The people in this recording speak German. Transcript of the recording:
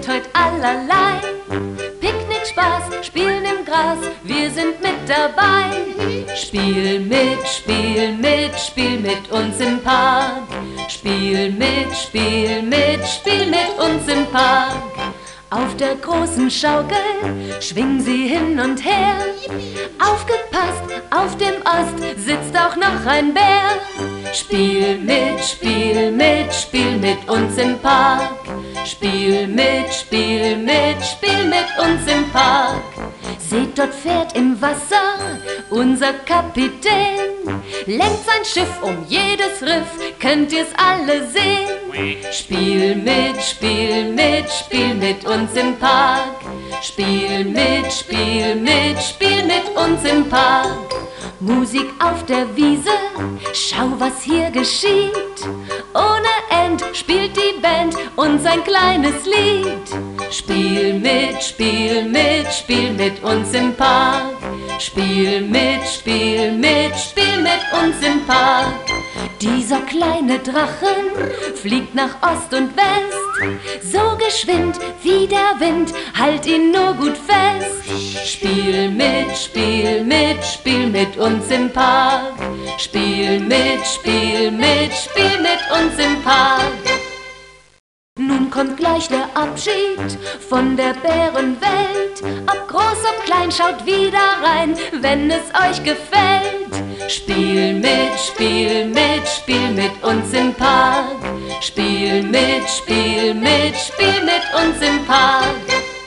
heute allerlei. Picknick, Spaß, Spielen im Gras, wir sind mit dabei. Spiel mit, spiel mit, spiel mit uns im Park. Spiel mit, spiel mit, spiel mit uns im Park. Auf der großen Schaukel schwingen sie hin und her. Aufgepasst, auf dem Ast sitzt auch noch ein Bär. Spiel mit, spiel mit, spiel mit uns im Park. Spiel mit, spiel mit, spiel mit uns im Park. Seht, dort fährt im Wasser unser Kapitän. Lenkt sein Schiff um jedes Riff, könnt ihr's alle sehen. Spiel mit, spiel mit, spiel mit uns im Park. Spiel mit, spiel mit, spiel mit uns im Park. Musik auf der Wiese, schau, was hier geschieht. Ohne End spielt die Band uns ein kleines Lied. Spiel mit, spiel mit, spiel mit uns im Park. Spiel mit, spiel mit, spiel mit uns im Park. Dieser kleine Drachen fliegt nach Ost und West, so geschwind wie der Wind, halt ihn nur gut fest. Spiel mit, spiel mit, spiel mit uns im Park. Spiel mit, spiel mit, spiel mit uns im Park. Nun kommt gleich der Abschied von der Bärenwelt. Ob groß, ob klein, schaut wieder rein, wenn es euch gefällt. Spiel mit, spiel mit, spiel mit uns im Park. Spiel mit, spiel mit, spiel mit uns im Park.